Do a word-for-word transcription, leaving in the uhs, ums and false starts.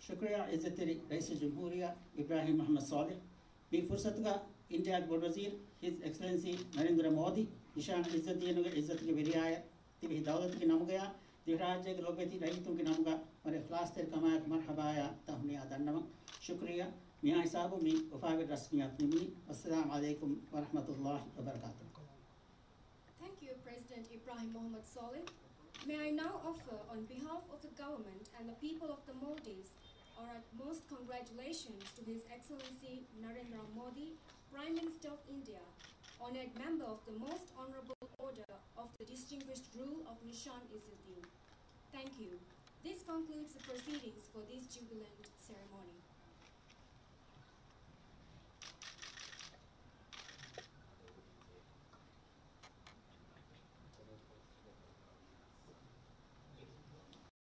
शुक्रिया इज्जतरी रईस जमहूरिया इब्राहिम मोहम्मद सालेह मी फुर्सतगा इंडिया बोर्ड वजीर हिज एक्सलेंसी नरेंद्र मोदी निशान इज्जत दिए इज्जत के वेरियाय तिबी दौलत के नाम गया दिहराज के लोबेती रही तुम के नाम का मरे खलास तेर कमाया मरहबाया तहनिया दन्नम शुक्रिया मियाँ साहब मी वफाविर रस्मियात निमी अस्सलाम वालेकुम व रहमतुल्लाहि व बरकातुहू. Thank you, President Ibrahim Mohammed Saleh. May I now offer, on behalf of the government and the people of the Maldives, our utmost congratulations to His Excellency Narendra Modi, Prime Minister of India, honored member of the Most Honorable Order of the Distinguished Rule of Nishan Izzuddin. Thank you. This concludes the proceedings for this jubilant ceremony.